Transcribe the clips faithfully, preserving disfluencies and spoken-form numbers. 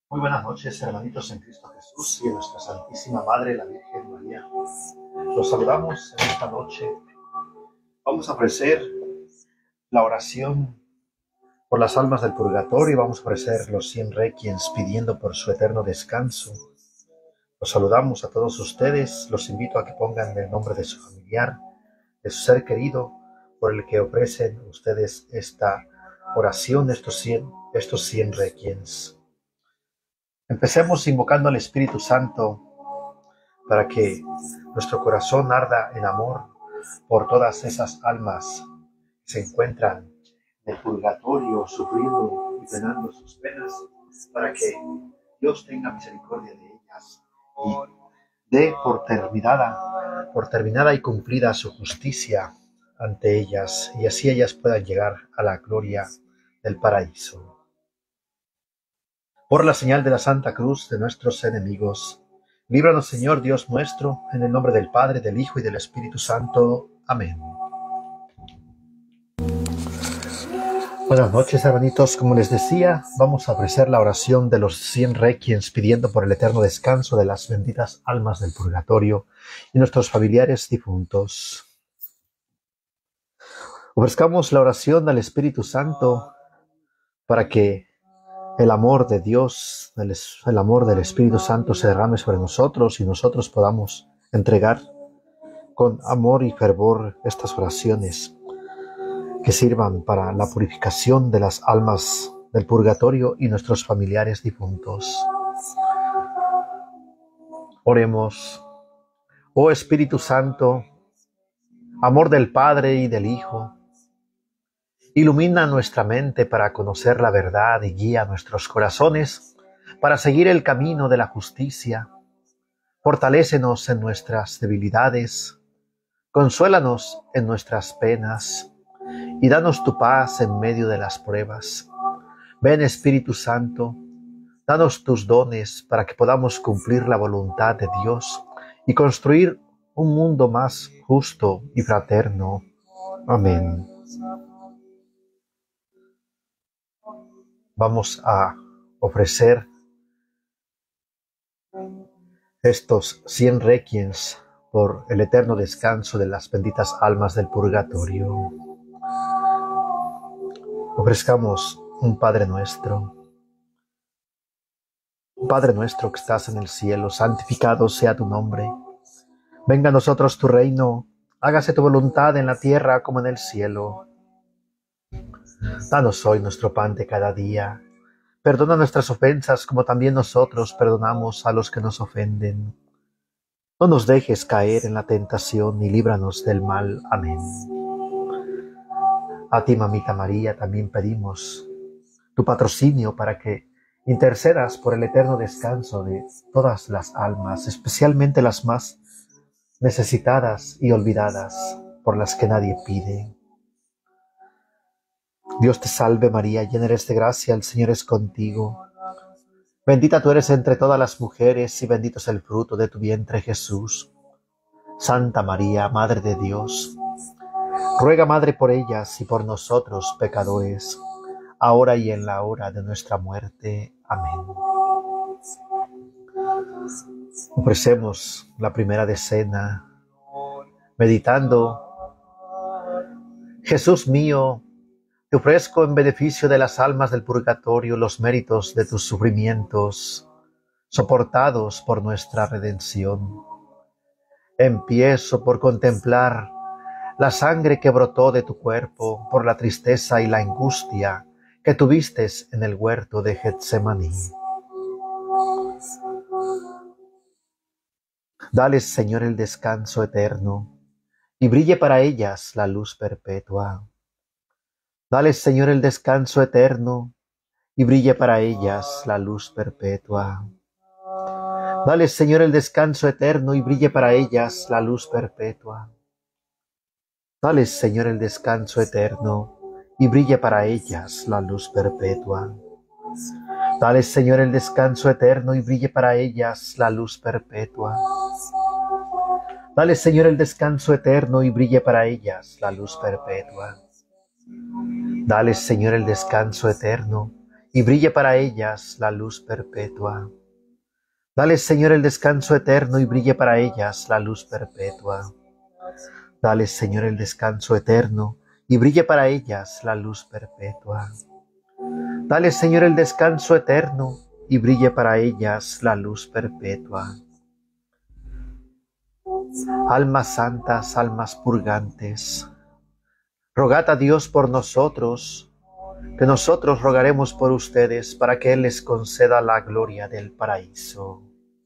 Muy buenas noches, hermanitos en Cristo Jesús y en nuestra Santísima Madre, la Virgen María. Los saludamos en esta noche. Vamos a ofrecer la oración por las almas del purgatorio y vamos a ofrecer los cien requiems pidiendo por su eterno descanso. Los saludamos a todos ustedes. Los invito a que pongan el nombre de su familiar, de su ser querido, por el que ofrecen ustedes esta oración, estos cien, estos cien requiems. Empecemos invocando al Espíritu Santo para que nuestro corazón arda en amor por todas esas almas que se encuentran en el purgatorio, sufriendo y penando sus penas, para que Dios tenga misericordia de ellas y dé por terminada, por terminada y cumplida su justicia ante ellas, y así ellas puedan llegar a la gloria del paraíso. Por la señal de la Santa Cruz de nuestros enemigos, líbranos, Señor Dios nuestro, en el nombre del Padre, del Hijo y del Espíritu Santo. Amén. Buenas noches, hermanitos. Como les decía, vamos a ofrecer la oración de los cien requiems pidiendo por el eterno descanso de las benditas almas del purgatorio y nuestros familiares difuntos. Ofrezcamos la oración al Espíritu Santo para que el amor de Dios, el, el amor del Espíritu Santo se derrame sobre nosotros y nosotros podamos entregar con amor y fervor estas oraciones que sirvan para la purificación de las almas del purgatorio y nuestros familiares difuntos. Oremos. Oh Espíritu Santo, amor del Padre y del Hijo, ilumina nuestra mente para conocer la verdad y guía nuestros corazones para seguir el camino de la justicia. Fortalécenos en nuestras debilidades, consuélanos en nuestras penas y danos tu paz en medio de las pruebas. Ven, Espíritu Santo, danos tus dones para que podamos cumplir la voluntad de Dios y construir un mundo más justo y fraterno. Amén. Vamos a ofrecer estos cien requiems por el eterno descanso de las benditas almas del purgatorio. Ofrezcamos un Padre nuestro. Padre nuestro que estás en el cielo, santificado sea tu nombre. Venga a nosotros tu reino, hágase tu voluntad en la tierra como en el cielo. Danos hoy nuestro pan de cada día. Perdona nuestras ofensas como también nosotros perdonamos a los que nos ofenden. No nos dejes caer en la tentación y líbranos del mal. Amén. A ti, mamita María, también pedimos tu patrocinio para que intercedas por el eterno descanso de todas las almas, especialmente las más necesitadas y olvidadas, por las que nadie pide. Dios te salve María, llena eres de gracia, el Señor es contigo. Bendita tú eres entre todas las mujeres y bendito es el fruto de tu vientre Jesús. Santa María, Madre de Dios, ruega, Madre, por ellas y por nosotros pecadores, ahora y en la hora de nuestra muerte. Amén. Ofrecemos la primera decena, meditando: Jesús mío, te ofrezco en beneficio de las almas del purgatorio los méritos de tus sufrimientos, soportados por nuestra redención. Empiezo por contemplar la sangre que brotó de tu cuerpo por la tristeza y la angustia que tuviste en el huerto de Getsemaní. Dales, Señor, el descanso eterno y brille para ellas la luz perpetua. Dales, Señor, el descanso eterno y brille para ellas la luz perpetua. Dales, Señor, el descanso eterno y brille para ellas la luz perpetua. Dales, Señor, el descanso eterno y brille para ellas la luz perpetua. Dales, Señor, el descanso eterno y brille para ellas la luz perpetua. Dales, Señor, el descanso eterno y brille para ellas la luz perpetua. Dales, Señor, el descanso eterno y brille para ellas la luz perpetua. Dale, Señor, el descanso eterno y brille para ellas la luz perpetua. Dale, Señor, el descanso eterno y brille para ellas la luz perpetua. Dale, Señor, el descanso eterno y brille para ellas la luz perpetua. Almas santas, almas purgantes, rogad a Dios por nosotros, que nosotros rogaremos por ustedes para que Él les conceda la gloria del paraíso.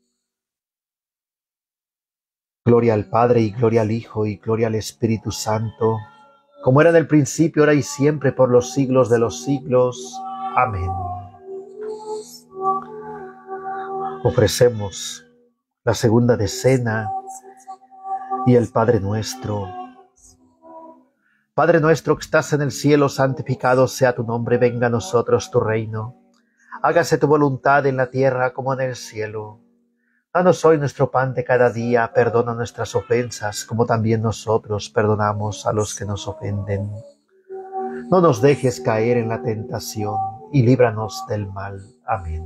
Gloria al Padre, y gloria al Hijo, y gloria al Espíritu Santo, como era en el principio, ahora y siempre, por los siglos de los siglos. Amén. Ofrecemos la segunda decena y el Padre Nuestro. Padre nuestro que estás en el cielo, santificado sea tu nombre, venga a nosotros tu reino. Hágase tu voluntad en la tierra como en el cielo. Danos hoy nuestro pan de cada día, perdona nuestras ofensas, como también nosotros perdonamos a los que nos ofenden. No nos dejes caer en la tentación, y líbranos del mal. Amén.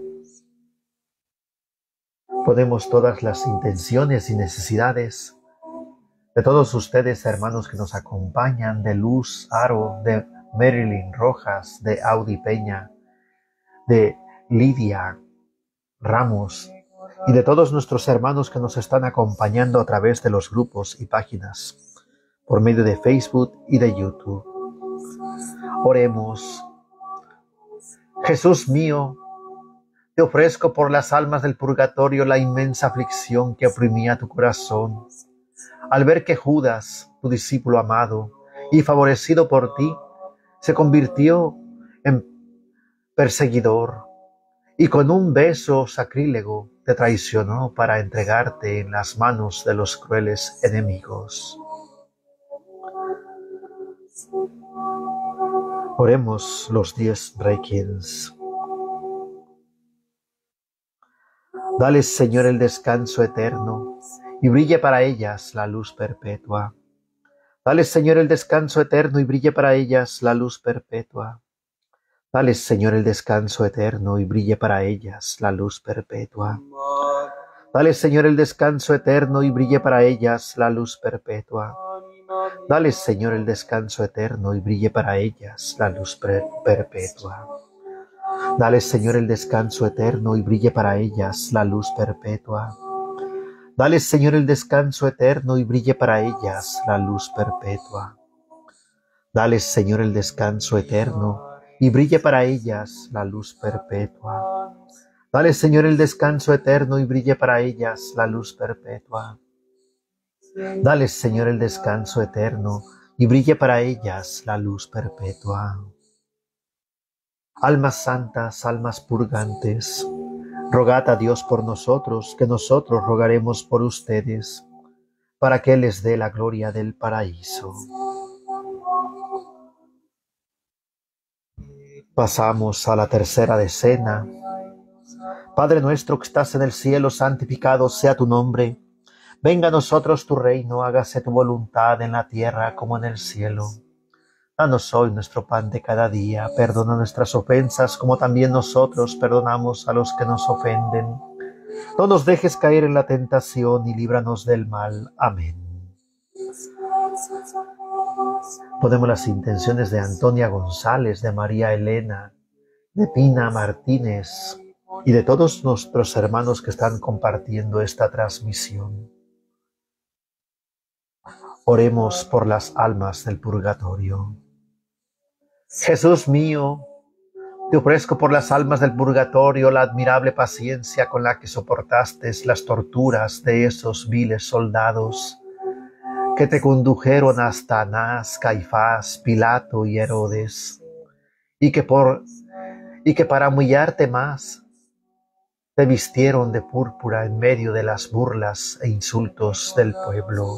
Ponemos todas las intenciones y necesidades de todos ustedes, hermanos que nos acompañan, de Luz Aro, de Marilyn Rojas, de Audi Peña, de Lidia Ramos, y de todos nuestros hermanos que nos están acompañando a través de los grupos y páginas, por medio de Facebook y de YouTube. Oremos. Jesús mío, te ofrezco por las almas del purgatorio la inmensa aflicción que oprimía tu corazón, al ver que Judas, tu discípulo amado y favorecido por ti, se convirtió en perseguidor, y con un beso sacrílego te traicionó para entregarte en las manos de los crueles enemigos. Oremos los diez requiems. Dale, Señor, el descanso eterno y brille para ellas la luz perpetua. Dale, Señor, el descanso eterno y brille para ellas la luz perpetua. Dale, Señor, el descanso eterno y brille para ellas la luz perpetua. Dale, Señor, el descanso eterno y brille para ellas la luz perpetua. Dale, Señor, el descanso eterno y brille para ellas la luz perpetua. Dale, Señor, el descanso eterno y brille para ellas la luz perpetua. Dale, Señor, el descanso eterno y brille para ellas la luz perpetua. Dale, Señor, el descanso eterno y brille para ellas la luz perpetua. Dale, Señor, el descanso eterno y brille para ellas la luz perpetua. Dale, Señor, el descanso eterno y brille para ellas la luz perpetua. Almas santas, almas purgantes, rogad a Dios por nosotros, que nosotros rogaremos por ustedes, para que Él les dé la gloria del paraíso. Pasamos a la tercera decena. Padre nuestro que estás en el cielo, santificado sea tu nombre. Venga a nosotros tu reino, hágase tu voluntad en la tierra como en el cielo. Danos hoy nuestro pan de cada día, perdona nuestras ofensas como también nosotros perdonamos a los que nos ofenden. No nos dejes caer en la tentación y líbranos del mal. Amén. Ponemos las intenciones de Antonia González, de María Elena, de Pina Martínez y de todos nuestros hermanos que están compartiendo esta transmisión. Oremos por las almas del purgatorio. Jesús mío, te ofrezco por las almas del purgatorio la admirable paciencia con la que soportaste las torturas de esos viles soldados que te condujeron hasta Anás, Caifás, Pilato y Herodes, y que, por, y que para humillarte más te vistieron de púrpura en medio de las burlas e insultos del pueblo.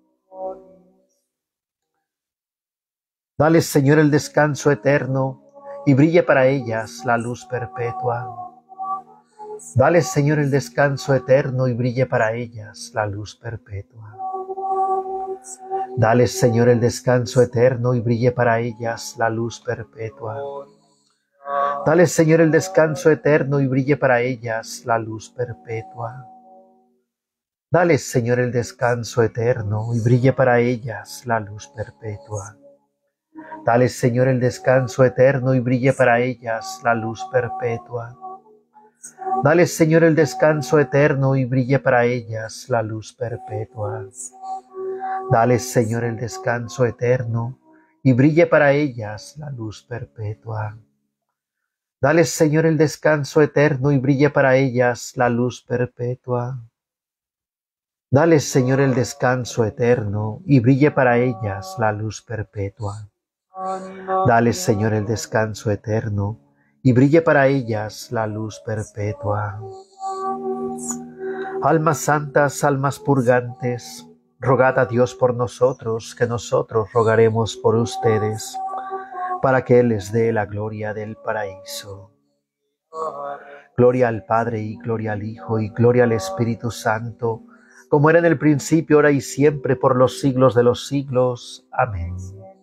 Dale, Señor, el descanso eterno y brille para ellas la luz perpetua. Dale, Señor, el descanso eterno y brille para ellas la luz perpetua. Dale, Señor, el descanso eterno y brille para ellas la luz perpetua. Dale, Señor, el descanso eterno y brille para ellas la luz perpetua. Dale, Señor, el descanso eterno y brille para ellas la luz perpetua. Dale, Señor, el descanso eterno y brille para ellas la luz perpetua. Dale, Señor, el descanso eterno y brille para ellas la luz perpetua. Dale, Señor, el descanso eterno y brille para ellas la luz perpetua. Dale, Señor, el descanso eterno y brille para ellas la luz perpetua. Dale, Señor, el descanso eterno y brille para ellas la luz perpetua. Dale, Señor, el descanso eterno y brille para ellas la luz perpetua. Almas santas, almas purgantes, rogad a Dios por nosotros, que nosotros rogaremos por ustedes, para que Él les dé la gloria del paraíso. Gloria al Padre y gloria al Hijo y gloria al Espíritu Santo, como era en el principio, ahora y siempre, por los siglos de los siglos. Amén.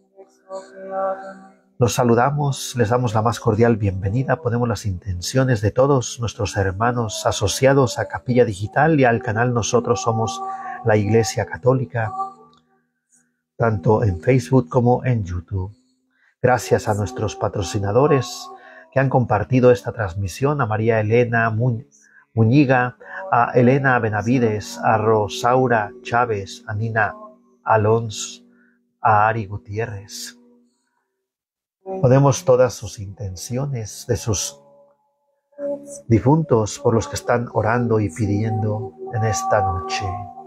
Los saludamos, les damos la más cordial bienvenida, ponemos las intenciones de todos nuestros hermanos asociados a Capilla Digital y al canal Nosotros Somos la Iglesia Católica, tanto en Facebook como en YouTube. Gracias a nuestros patrocinadores que han compartido esta transmisión, a María Elena Muñiga, a Elena Benavides, a Rosaura Chávez, a Nina Alonso, a Ari Gutiérrez. Ponemos todas sus intenciones de sus difuntos por los que están orando y pidiendo en esta noche.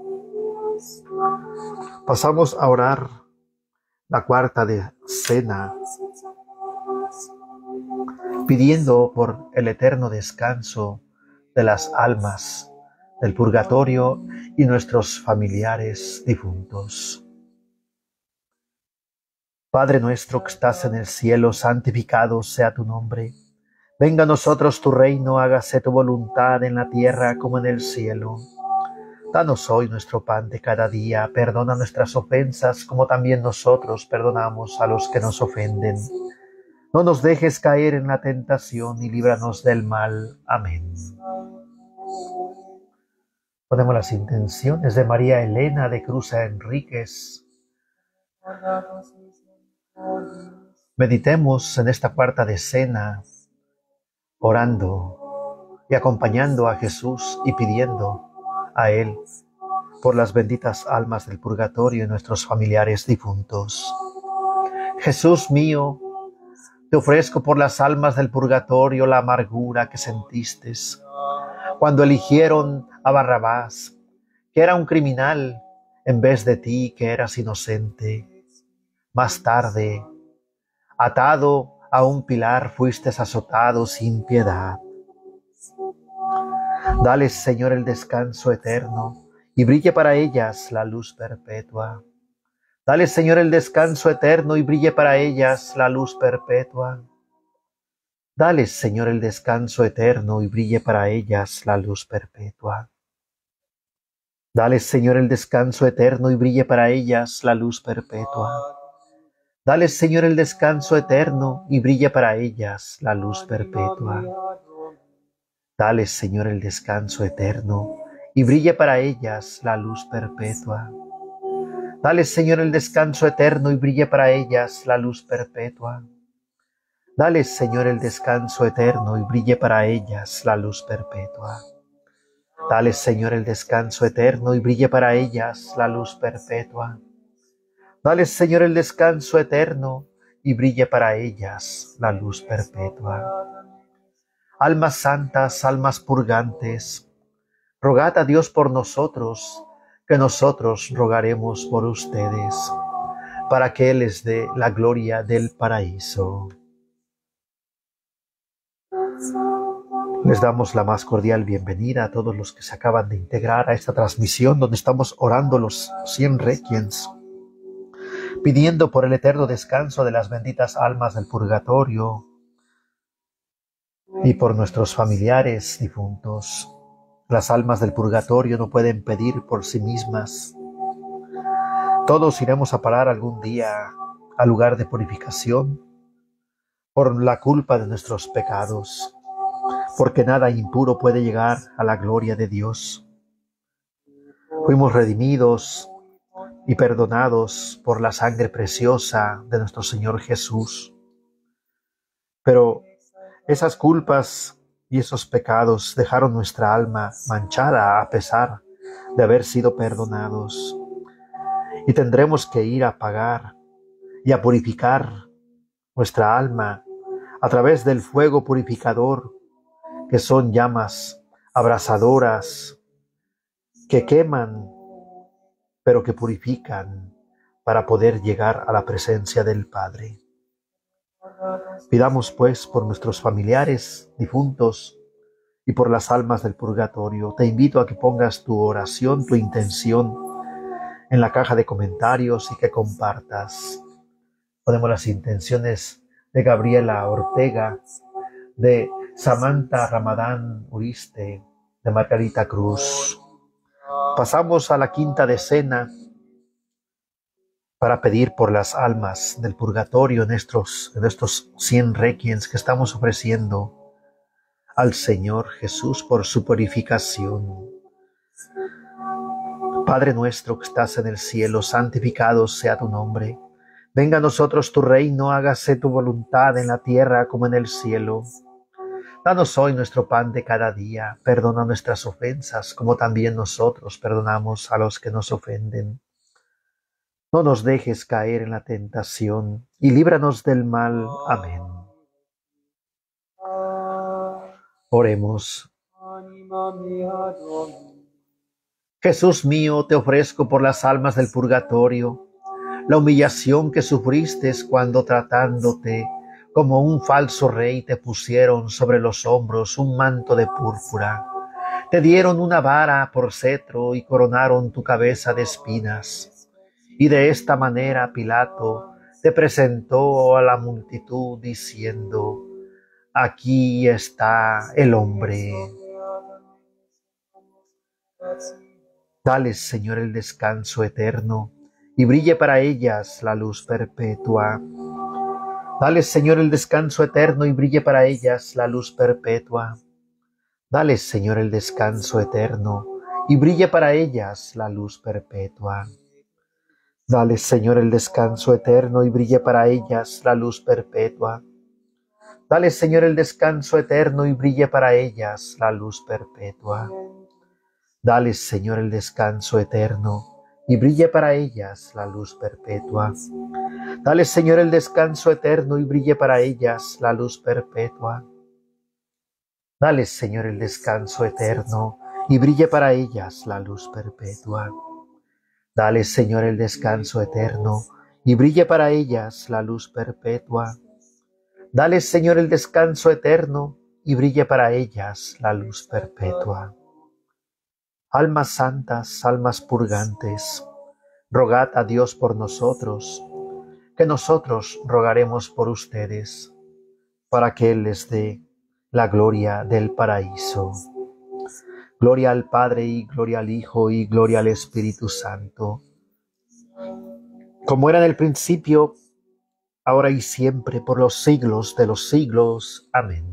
Pasamos a orar la cuarta de cena, pidiendo por el eterno descanso de las almas del purgatorio y nuestros familiares difuntos. Padre nuestro que estás en el cielo, santificado sea tu nombre. Venga a nosotros tu reino, hágase tu voluntad en la tierra como en el cielo. Danos hoy nuestro pan de cada día, perdona nuestras ofensas como también nosotros perdonamos a los que nos ofenden. No nos dejes caer en la tentación y líbranos del mal. Amén. Ponemos las intenciones de María Elena de Cruz Enríquez. Meditemos en esta cuarta decena, orando y acompañando a Jesús y pidiendo a Él por las benditas almas del purgatorio y nuestros familiares difuntos. Jesús mío, te ofrezco por las almas del purgatorio la amargura que sentiste cuando eligieron a Barrabás, que era un criminal, en vez de ti, que eras inocente. Más tarde, atado a un pilar, fuiste azotado sin piedad. Dale, Señor, el descanso eterno y brille para ellas la luz perpetua. Dale, Señor, el descanso eterno y brille para ellas la luz perpetua. Dale, Señor, el descanso eterno y brille para ellas la luz perpetua. Dale, Señor, el descanso eterno y brille para ellas la luz perpetua. Dale, Señor, el descanso eterno y brille para ellas la luz perpetua. Dale, Señor, el descanso eterno y brille para ellas la luz perpetua. Dale, Señor, el descanso eterno y brille para ellas la luz perpetua. Dale, Señor, el descanso eterno y brille para ellas la luz perpetua. Dale, Señor, el descanso eterno y brille para ellas la luz perpetua. Dale, Señor, el descanso eterno y brille para ellas la luz perpetua. Almas santas, almas purgantes, rogad a Dios por nosotros, que nosotros rogaremos por ustedes, para que Él les dé la gloria del paraíso. Les damos la más cordial bienvenida a todos los que se acaban de integrar a esta transmisión donde estamos orando los cien requiens, pidiendo por el eterno descanso de las benditas almas del purgatorio y por nuestros familiares difuntos. Las almas del purgatorio no pueden pedir por sí mismas. Todos iremos a parar algún día al lugar de purificación, por la culpa de nuestros pecados, porque nada impuro puede llegar a la gloria de Dios. Fuimos redimidos y perdonados por la sangre preciosa de nuestro Señor Jesús. Pero esas culpas y esos pecados dejaron nuestra alma manchada a pesar de haber sido perdonados. Y tendremos que ir a pagar y a purificar nuestra alma a través del fuego purificador, que son llamas abrasadoras que queman, pero que purifican para poder llegar a la presencia del Padre. Pidamos pues por nuestros familiares difuntos y por las almas del purgatorio. Te invito a que pongas tu oración, tu intención en la caja de comentarios y que compartas. Ponemos las intenciones de Gabriela Ortega, de Samantha Ramadán Uriste, de Margarita Cruz. Pasamos a la quinta decena para pedir por las almas del purgatorio en estos, en estos cien requiens que estamos ofreciendo al Señor Jesús por su purificación. Padre nuestro que estás en el cielo, santificado sea tu nombre. Venga a nosotros tu reino, hágase tu voluntad en la tierra como en el cielo. Danos hoy nuestro pan de cada día, perdona nuestras ofensas, como también nosotros perdonamos a los que nos ofenden. No nos dejes caer en la tentación, y líbranos del mal. Amén. Oremos. Jesús mío, te ofrezco por las almas del purgatorio la humillación que sufriste cuando tratándote como un falso rey te pusieron sobre los hombros un manto de púrpura, te dieron una vara por cetro y coronaron tu cabeza de espinas. Y de esta manera Pilato te presentó a la multitud diciendo: aquí está el hombre. Dales, Señor, el descanso eterno y brille para ellas la luz perpetua. Dales, Señor, el descanso eterno y brille para ellas la luz perpetua. Dales, Señor, el descanso eterno y brille para ellas la luz perpetua. Dales, Señor, el descanso eterno y brille para ellas la luz perpetua. Dales, Señor, el descanso eterno y brille para ellas la luz perpetua. Dales, Señor, el descanso eterno y brille para ellas la luz perpetua. Dales, Señor, el descanso eterno y brille para ellas la luz perpetua. Dales, Señor, el descanso eterno y brille para ellas la luz perpetua. Dales, Señor, el descanso eterno y brille para ellas la luz perpetua. Dales, Señor, el descanso eterno y brille para ellas la luz perpetua. Almas santas, almas purgantes, rogad a Dios por nosotros, que nosotros rogaremos por ustedes, para que Él les dé la gloria del paraíso. Gloria al Padre y gloria al Hijo y gloria al Espíritu Santo, como era en el principio, ahora y siempre, por los siglos de los siglos. Amén.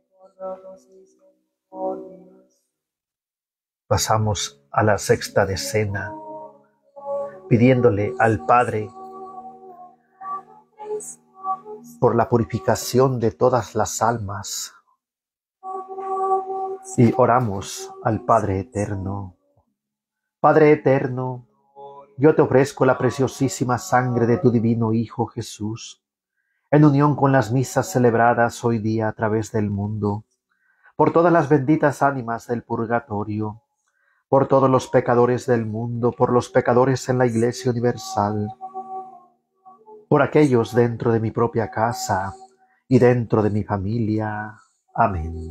Pasamos a la sexta decena, pidiéndole al Padre por la purificación de todas las almas. Y oramos al Padre eterno. Padre eterno, yo te ofrezco la preciosísima sangre de tu divino Hijo Jesús, en unión con las misas celebradas hoy día a través del mundo, por todas las benditas ánimas del purgatorio, por todos los pecadores del mundo, por los pecadores en la Iglesia Universal, por aquellos dentro de mi propia casa y dentro de mi familia. Amén.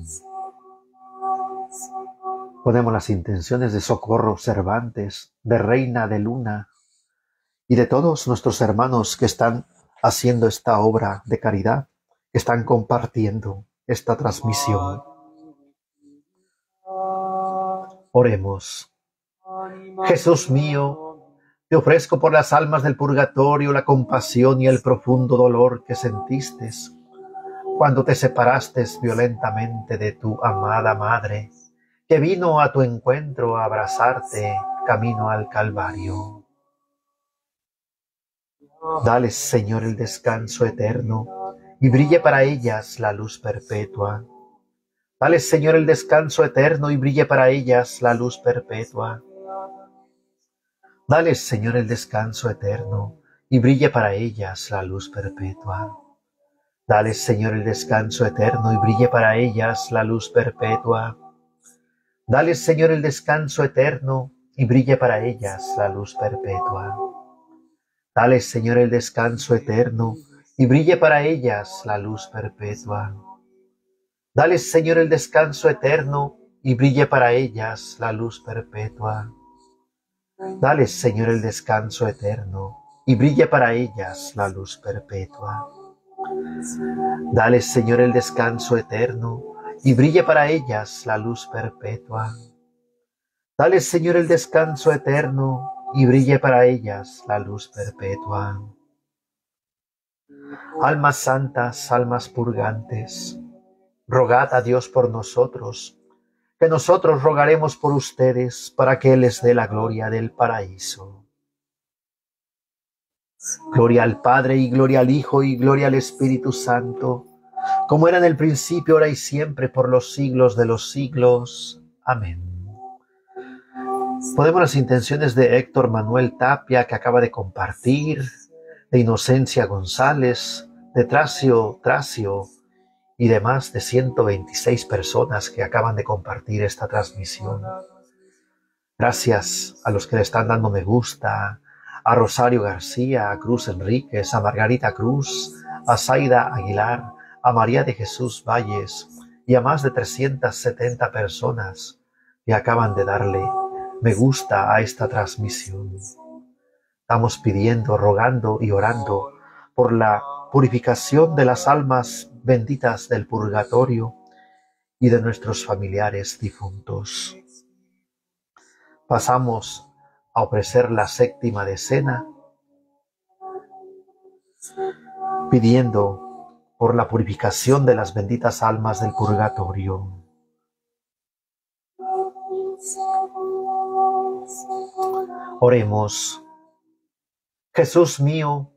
Ponemos las intenciones de Socorro Cervantes, de Reina de Luna y de todos nuestros hermanos que están haciendo esta obra de caridad, que están compartiendo esta transmisión. Oremos. Jesús mío, te ofrezco por las almas del purgatorio la compasión y el profundo dolor que sentiste cuando te separaste violentamente de tu amada madre, que vino a tu encuentro a abrazarte camino al Calvario. Dales, Señor, el descanso eterno y brille para ellas la luz perpetua. Dales, Señor, el descanso eterno y brille para ellas la luz perpetua. Dales, Señor, el descanso eterno y brille para ellas la luz perpetua. Dales, Señor, el descanso eterno y brille para ellas la luz perpetua. Dales, Señor, el descanso eterno y brille para ellas la luz perpetua. Dales, Señor, el descanso eterno y brille para ellas la luz perpetua. Dales, Señor, el descanso eterno y brille para ellas la luz perpetua. Dales, Señor, el descanso eterno y brille para ellas la luz perpetua. Dales, Señor, el descanso eterno y brille para ellas la luz perpetua. Dales, Señor, el descanso eterno y brille para ellas la luz perpetua. Almas santas, almas purgantes, rogad a Dios por nosotros, que nosotros rogaremos por ustedes para que Él les dé la gloria del paraíso. Gloria al Padre y gloria al Hijo y gloria al Espíritu Santo, como era en el principio, ahora y siempre, por los siglos de los siglos. Amén. Podemos las intenciones de Héctor Manuel Tapia, que acaba de compartir, de Inocencia González, de Tracio Tracio y demás de ciento veintiséis personas que acaban de compartir esta transmisión. Gracias a los que le están dando me gusta, a Rosario García, a Cruz Enríquez, a Margarita Cruz, a Zaida Aguilar, a María de Jesús Valles y a más de trescientas setenta personas que acaban de darle me gusta a esta transmisión. Estamos pidiendo, rogando y orando por la purificación de las almas benditas del purgatorio y de nuestros familiares difuntos. Pasamos a ofrecer la séptima decena, pidiendo por la purificación de las benditas almas del purgatorio. Oremos. Jesús mío,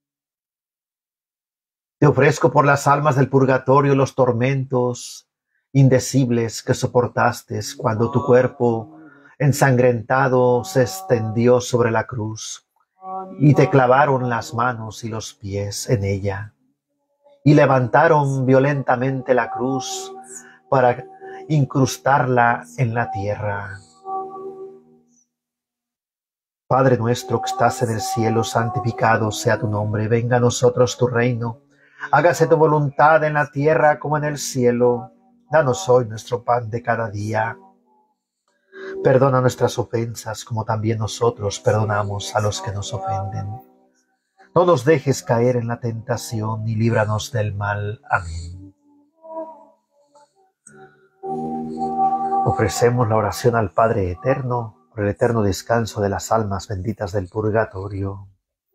te ofrezco por las almas del purgatorio los tormentos indecibles que soportaste cuando tu cuerpo ensangrentado se extendió sobre la cruz y te clavaron las manos y los pies en ella y levantaron violentamente la cruz para incrustarla en la tierra. Padre nuestro que estás en el cielo, santificado sea tu nombre, venga a nosotros tu reino, hágase tu voluntad en la tierra como en el cielo. Danos hoy nuestro pan de cada día. Perdona nuestras ofensas como también nosotros perdonamos a los que nos ofenden. No nos dejes caer en la tentación y líbranos del mal. Amén. Ofrecemos la oración al Padre Eterno por el eterno descanso de las almas benditas del purgatorio.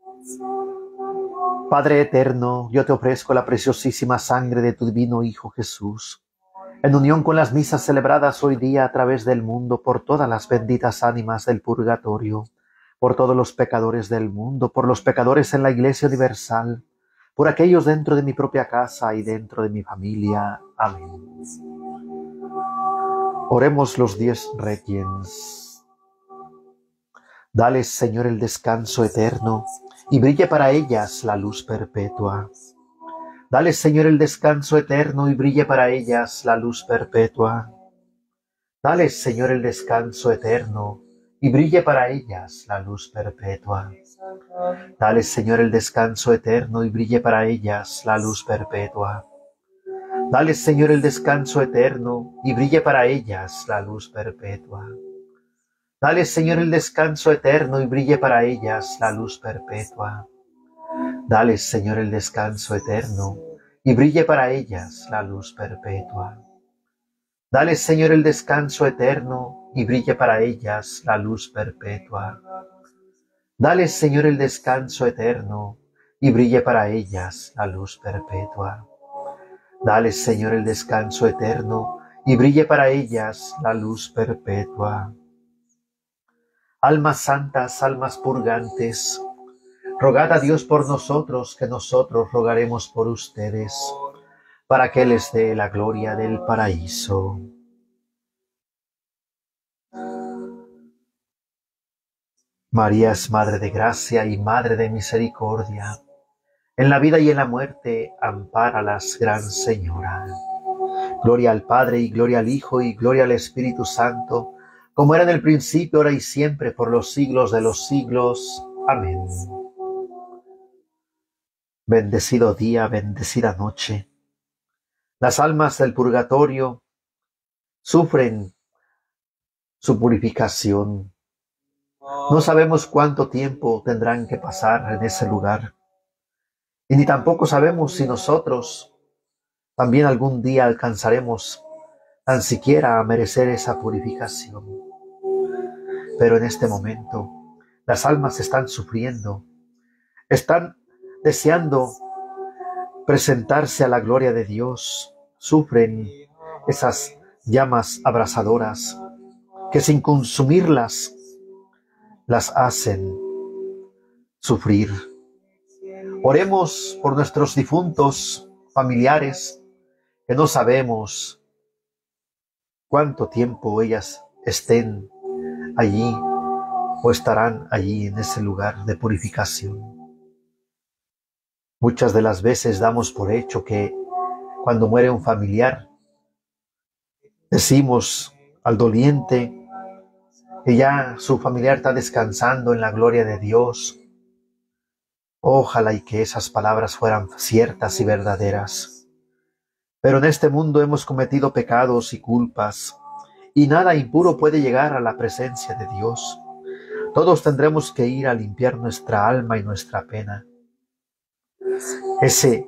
Padre eterno, yo te ofrezco la preciosísima sangre de tu divino Hijo Jesús, en unión con las misas celebradas hoy día a través del mundo por todas las benditas ánimas del purgatorio, por todos los pecadores del mundo, por los pecadores en la Iglesia Universal, por aquellos dentro de mi propia casa y dentro de mi familia. Amén. Oremos los diez requiems. Dales, Señor, el descanso eterno y brille para ellas la luz perpetua. Dales, Señor, el descanso eterno y brille para ellas la luz perpetua. Dales, Señor, el descanso eterno y brille para ellas la luz perpetua. Dales, Señor, el descanso eterno y brille para ellas la luz perpetua. Dales, Señor, el descanso eterno y brille para ellas la luz perpetua. Dales, Señor, el descanso eterno y brille para ellas la luz perpetua. Dales, Señor, el descanso eterno y brille para ellas la luz perpetua. Dales, Señor, el descanso eterno y brille para ellas la luz perpetua. Dales, Señor, el descanso eterno y brille para ellas la luz perpetua. Dale, Señor, el descanso eterno, y brille para ellas la luz perpetua. Almas santas, almas purgantes, rogad a Dios por nosotros, que nosotros rogaremos por ustedes, para que les dé la gloria del paraíso. María es Madre de Gracia y Madre de Misericordia. En la vida y en la muerte, ampáralas, Gran Señora. Gloria al Padre, y gloria al Hijo, y gloria al Espíritu Santo, como era en el principio, ahora y siempre, por los siglos de los siglos. Amén. Bendecido día, bendecida noche. Las almas del purgatorio sufren su purificación. No sabemos cuánto tiempo tendrán que pasar en ese lugar. Y ni tampoco sabemos si nosotros también algún día alcanzaremos tan siquiera a merecer esa purificación. Pero en este momento, las almas están sufriendo, están deseando presentarse a la gloria de Dios, sufren esas llamas abrasadoras que sin consumirlas las hacen sufrir. Oremos por nuestros difuntos familiares, que no sabemos cuánto tiempo ellas estén allí o estarán allí en ese lugar de purificación. Muchas de las veces damos por hecho que cuando muere un familiar, decimos al doliente que ya su familiar está descansando en la gloria de Dios. Ojalá y que esas palabras fueran ciertas y verdaderas. Pero en este mundo hemos cometido pecados y culpas, y nada impuro puede llegar a la presencia de Dios. Todos tendremos que ir a limpiar nuestra alma y nuestra pena. Ese,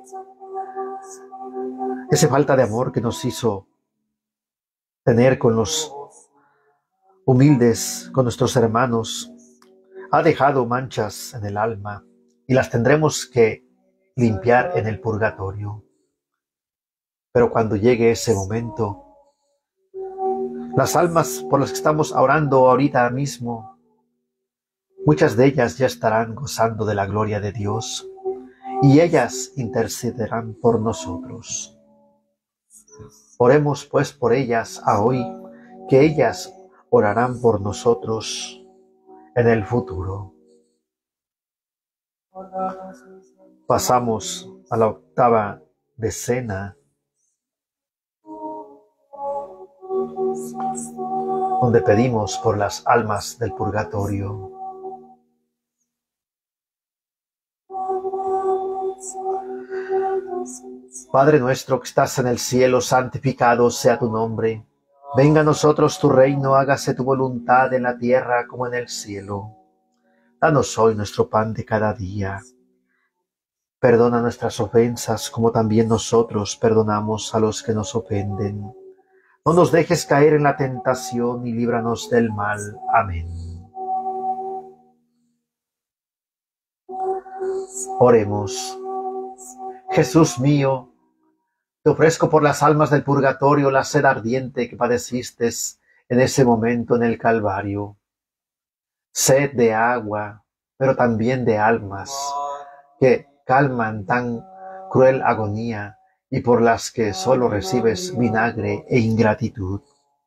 esa falta de amor que nos hizo tener con los humildes, con nuestros hermanos, ha dejado manchas en el alma y las tendremos que limpiar en el purgatorio. Pero cuando llegue ese momento, las almas por las que estamos orando ahorita mismo, muchas de ellas ya estarán gozando de la gloria de Dios y ellas intercederán por nosotros. Oremos pues por ellas a hoy, que ellas orarán por nosotros en el futuro. Pasamos a la octava decena, donde pedimos por las almas del purgatorio. Padre nuestro que estás en el cielo, santificado sea tu nombre. Venga a nosotros tu reino, hágase tu voluntad en la tierra como en el cielo. Danos hoy nuestro pan de cada día. Perdona nuestras ofensas como también nosotros perdonamos a los que nos ofenden. No nos dejes caer en la tentación y líbranos del mal. Amén. Oremos. Jesús mío, te ofrezco por las almas del purgatorio la sed ardiente que padeciste en ese momento en el Calvario. Sed de agua, pero también de almas, que calman tan cruel agonía y por las que solo recibes vinagre e ingratitud.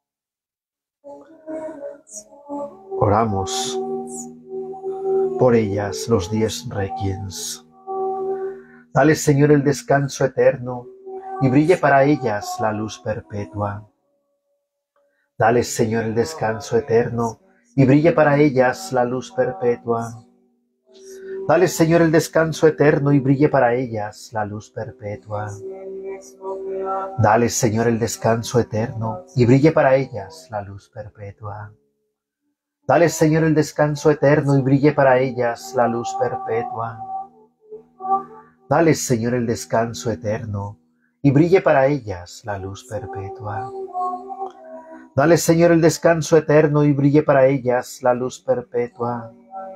Oramos por ellas los diez requiems. Dale, Señor, el descanso eterno y brille para ellas la luz perpetua. Dale, Señor, el descanso eterno y brille para ellas la luz perpetua. Dale, Señor, el descanso eterno y brille para ellas la luz perpetua. Dale, Señor, el descanso eterno y brille para ellas la luz perpetua. Dale, Señor, el descanso eterno y brille para ellas la luz perpetua. Dale, Señor, el descanso eterno y brille para ellas la luz perpetua. Dale, Señor, el descanso eterno y brille para ellas la luz perpetua.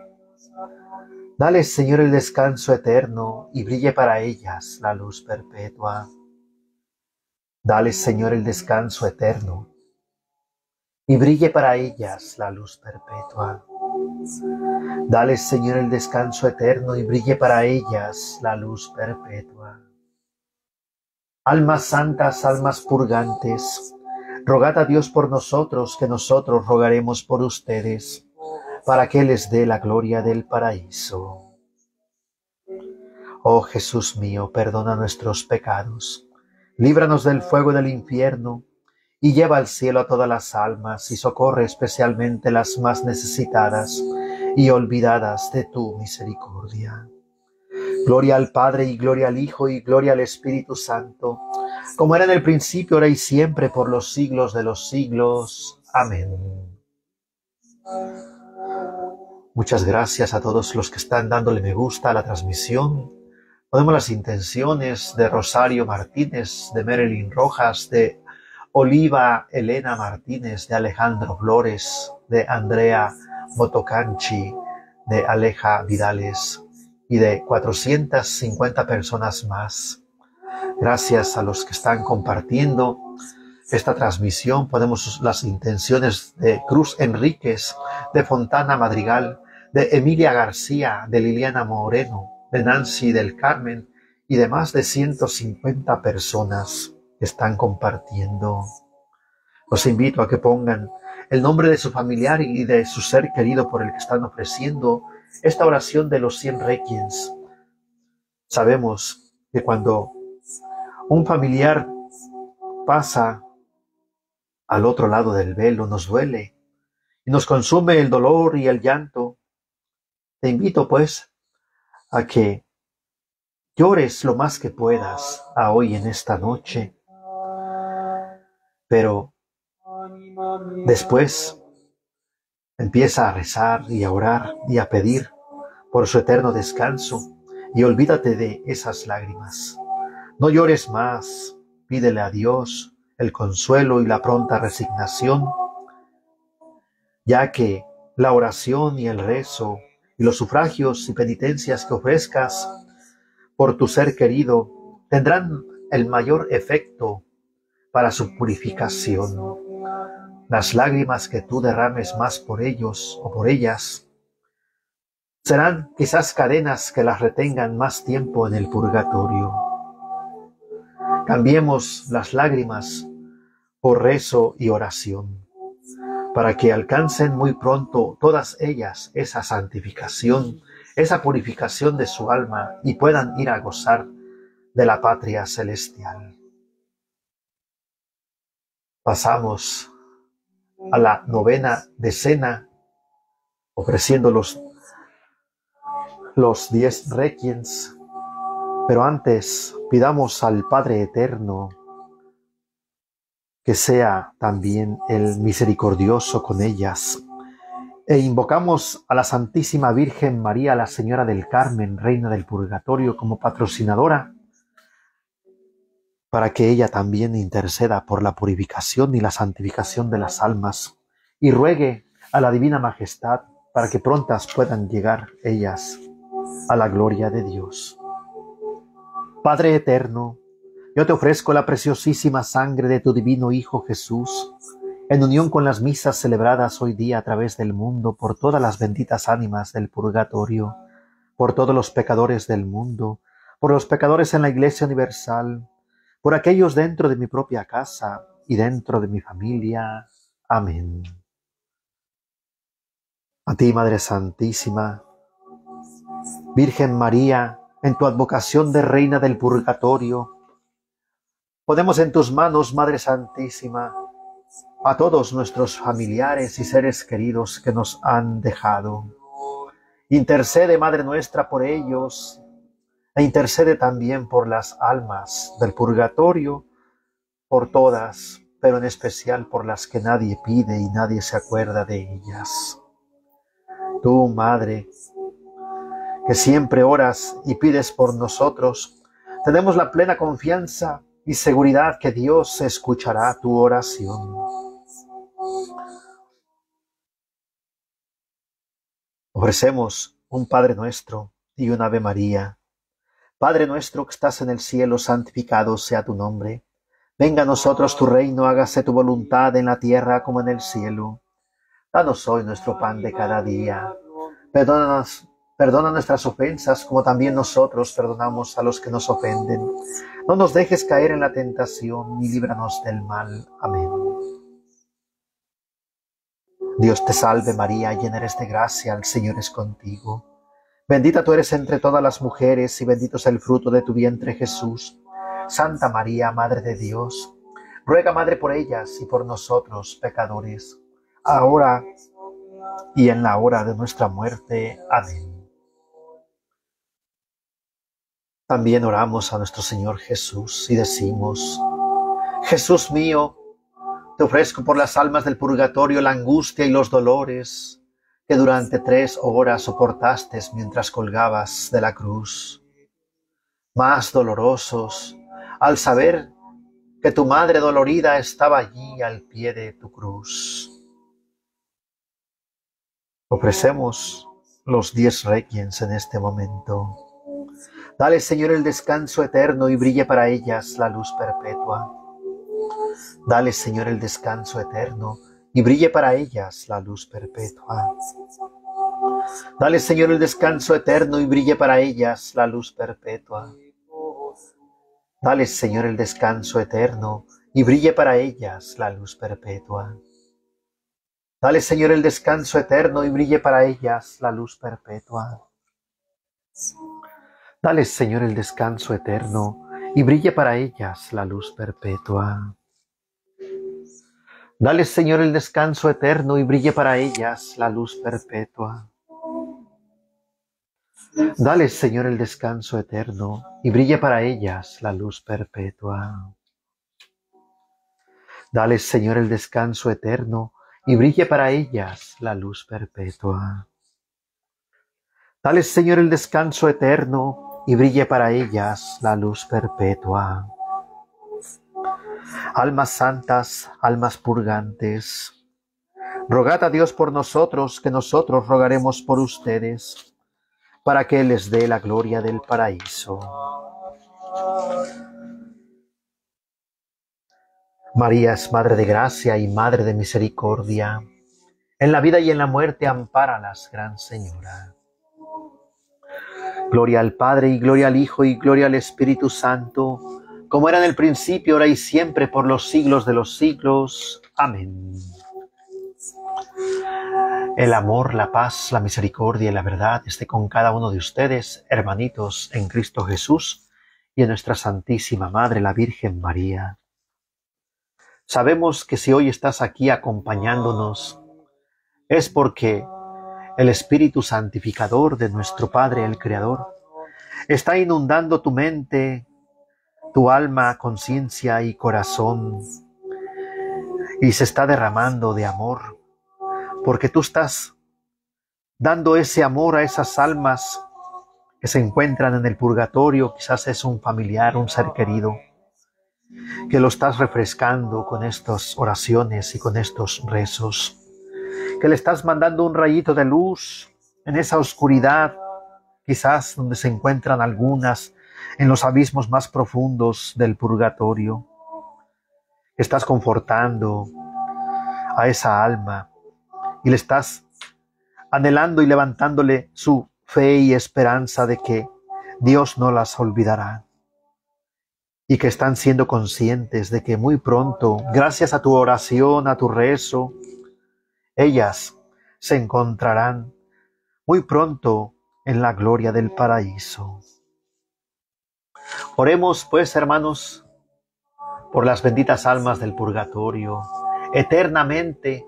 Dale, Señor, el descanso eterno y brille para ellas la luz perpetua. Dale, Señor, el descanso eterno y brille para ellas la luz perpetua. Dale, Señor, el descanso eterno y brille para ellas la luz perpetua. Almas santas, almas purgantes, rogad a Dios por nosotros, que nosotros rogaremos por ustedes, para que les dé la gloria del paraíso. Oh Jesús mío, perdona nuestros pecados, líbranos del fuego del infierno, y lleva al cielo a todas las almas, y socorre especialmente las más necesitadas y olvidadas de tu misericordia. Gloria al Padre, y gloria al Hijo, y gloria al Espíritu Santo, como era en el principio, ahora y siempre, por los siglos de los siglos. Amén. Muchas gracias a todos los que están dándole me gusta a la transmisión. Ponemos las intenciones de Rosario Martínez, de Marilyn Rojas, de Oliva Elena Martínez, de Alejandro Flores, de Andrea Motocanchi, de Aleja Vidales y de cuatrocientas cincuenta personas más. Gracias a los que están compartiendo esta transmisión. Ponemos las intenciones de Cruz Enríquez, de Fontana Madrigal, de Emilia García, de Liliana Moreno, de Nancy del Carmen y de más de ciento cincuenta personas que están compartiendo. Los invito a que pongan el nombre de su familiar y de su ser querido por el que están ofreciendo esta oración de los cien requiems. Sabemos que cuando un familiar pasa al otro lado del velo, nos duele y nos consume el dolor y el llanto. Te invito pues a que llores lo más que puedas a hoy en esta noche, pero después empieza a rezar y a orar y a pedir por su eterno descanso y olvídate de esas lágrimas. No llores más, pídele a Dios el consuelo y la pronta resignación, ya que la oración y el rezo y los sufragios y penitencias que ofrezcas por tu ser querido tendrán el mayor efecto para su purificación. Las lágrimas que tú derrames más por ellos o por ellas serán quizás cadenas que las retengan más tiempo en el purgatorio. Cambiemos las lágrimas por rezo y oración, para que alcancen muy pronto todas ellas esa santificación, esa purificación de su alma y puedan ir a gozar de la patria celestial. Pasamos a la novena decena, ofreciendo los, los diez requiems, pero antes pidamos al Padre Eterno que sea también el misericordioso con ellas, e invocamos a la Santísima Virgen María, la Señora del Carmen, Reina del Purgatorio, como patrocinadora, para que ella también interceda por la purificación y la santificación de las almas, y ruegue a la Divina Majestad para que prontas puedan llegar ellas a la gloria de Dios. Padre eterno, yo te ofrezco la preciosísima sangre de tu divino Hijo Jesús, en unión con las misas celebradas hoy día a través del mundo por todas las benditas ánimas del purgatorio, por todos los pecadores del mundo, por los pecadores en la Iglesia Universal, por aquellos dentro de mi propia casa y dentro de mi familia. Amén. A ti, Madre Santísima, Virgen María, en tu advocación de Reina del Purgatorio, ponemos en tus manos, Madre Santísima, a todos nuestros familiares y seres queridos que nos han dejado. Intercede, Madre nuestra, por ellos, e intercede también por las almas del purgatorio, por todas, pero en especial por las que nadie pide y nadie se acuerda de ellas. Tú, Madre, que siempre oras y pides por nosotros, tenemos la plena confianza y seguridad que Dios escuchará tu oración. Ofrecemos un Padre Nuestro y un Ave María. Padre nuestro que estás en el cielo, santificado sea tu nombre. Venga a nosotros tu reino, hágase tu voluntad en la tierra como en el cielo. Danos hoy nuestro pan de cada día. Perdónanos, perdona nuestras ofensas como también nosotros perdonamos a los que nos ofenden. No nos dejes caer en la tentación y líbranos del mal. Amén. Dios te salve María, llena eres de gracia, el Señor es contigo. Bendita tú eres entre todas las mujeres y bendito es el fruto de tu vientre Jesús. Santa María, Madre de Dios, ruega Madre por ellas y por nosotros pecadores, ahora y en la hora de nuestra muerte. Amén. También oramos a nuestro Señor Jesús y decimos: Jesús mío, te ofrezco por las almas del purgatorio la angustia y los dolores que durante tres horas soportaste mientras colgabas de la cruz. Más dolorosos al saber que tu madre dolorida estaba allí al pie de tu cruz. Ofrecemos los diez requiens en este momento. Dale, Señor, el descanso eterno y brille para ellas la luz perpetua. Dale, Señor, el descanso eterno y brille para ellas la luz perpetua. Dale, Señor, el descanso eterno y brille para ellas la luz perpetua. Dale, Señor, el descanso eterno y brille para ellas la luz perpetua. Dale, Señor, el descanso eterno y brille para ellas la luz perpetua. Dale, Señor, el descanso eterno y brille para ellas la luz perpetua. Dale, Señor, el descanso eterno y brille para ellas la luz perpetua. Dale, Señor, el descanso eterno y brille para ellas la luz perpetua. Dale, Señor, el descanso eterno y brille para ellas la luz perpetua. Dale, Señor, el descanso eterno y brille para ellas la luz perpetua. Almas santas, almas purgantes, rogad a Dios por nosotros, que nosotros rogaremos por ustedes, para que Él les dé la gloria del paraíso. María es Madre de Gracia y Madre de Misericordia. En la vida y en la muerte, ampáralas, Gran Señora. Gloria al Padre, y gloria al Hijo, y gloria al Espíritu Santo, como era en el principio, ahora y siempre, por los siglos de los siglos. Amén. El amor, la paz, la misericordia y la verdad esté con cada uno de ustedes, hermanitos en Cristo Jesús, y en nuestra Santísima Madre, la Virgen María. Sabemos que si hoy estás aquí acompañándonos, es porque el Espíritu Santificador de nuestro Padre, el Creador, está inundando tu mente, tu alma, conciencia y corazón, y se está derramando de amor, porque tú estás dando ese amor a esas almas que se encuentran en el purgatorio. Quizás es un familiar, un ser querido, que lo estás refrescando con estas oraciones y con estos rezos, que le estás mandando un rayito de luz en esa oscuridad, quizás donde se encuentran algunas, en los abismos más profundos del purgatorio. Estás confortando a esa alma y le estás anhelando y levantándole su fe y esperanza de que Dios no las olvidará, y que están siendo conscientes de que muy pronto, gracias a tu oración, a tu rezo, ellas se encontrarán muy pronto en la gloria del paraíso. Oremos pues, hermanos, por las benditas almas del purgatorio, eternamente,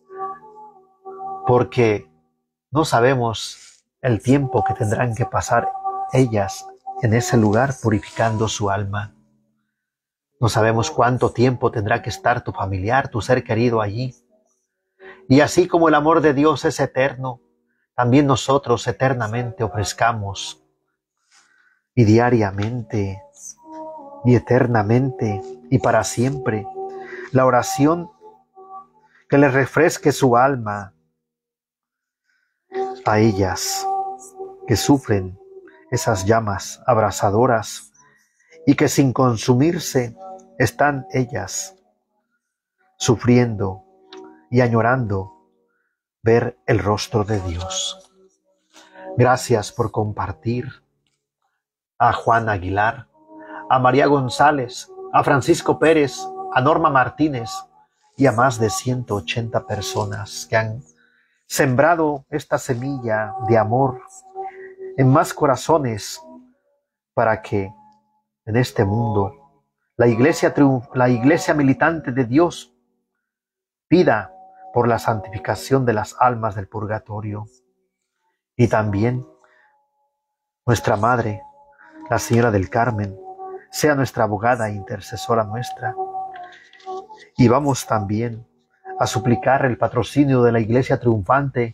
porque no sabemos el tiempo que tendrán que pasar ellas en ese lugar purificando su alma. No sabemos cuánto tiempo tendrá que estar tu familiar, tu ser querido allí. Y así como el amor de Dios es eterno, también nosotros eternamente ofrezcamos y diariamente y eternamente y para siempre la oración que les refresque su alma a ellas que sufren esas llamas abrasadoras y que sin consumirse están ellas sufriendo y añorando ver el rostro de Dios. Gracias por compartir a Juan Aguilar, a María González, a Francisco Pérez, a Norma Martínez y a más de ciento ochenta personas que han sembrado esta semilla de amor en más corazones para que en este mundo la iglesia, triunf- la iglesia militante de Dios pida por la santificación de las almas del purgatorio. Y también nuestra Madre, la Señora del Carmen, sea nuestra abogada e intercesora nuestra. Y vamos también a suplicar el patrocinio de la Iglesia triunfante,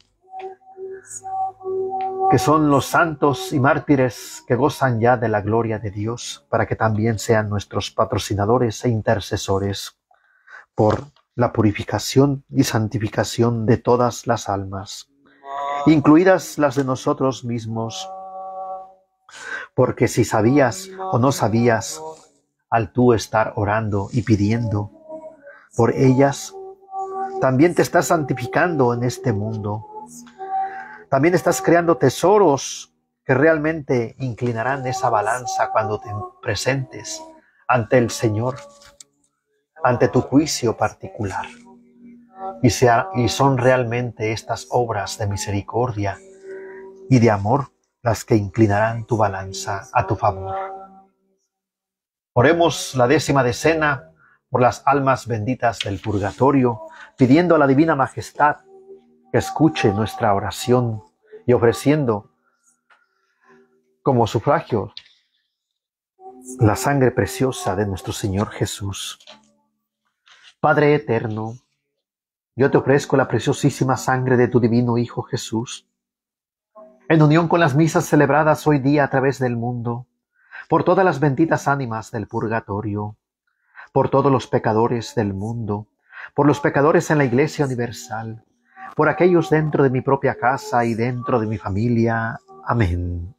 que son los santos y mártires que gozan ya de la gloria de Dios, para que también sean nuestros patrocinadores e intercesores por la purificación y santificación de todas las almas, incluidas las de nosotros mismos, porque si sabías o no sabías, al tú estar orando y pidiendo por ellas, también te estás santificando en este mundo. También estás creando tesoros que realmente inclinarán esa balanza cuando te presentes ante el Señor, ante tu juicio particular. Y, sea, y son realmente estas obras de misericordia y de amor las que inclinarán tu balanza a tu favor. Oremos la décima decena por las almas benditas del purgatorio, pidiendo a la Divina Majestad que escuche nuestra oración y ofreciendo como sufragio la sangre preciosa de nuestro Señor Jesús. Padre eterno, yo te ofrezco la preciosísima sangre de tu divino Hijo Jesús, en unión con las misas celebradas hoy día a través del mundo, por todas las benditas ánimas del purgatorio, por todos los pecadores del mundo, por los pecadores en la Iglesia Universal, por aquellos dentro de mi propia casa y dentro de mi familia. Amén.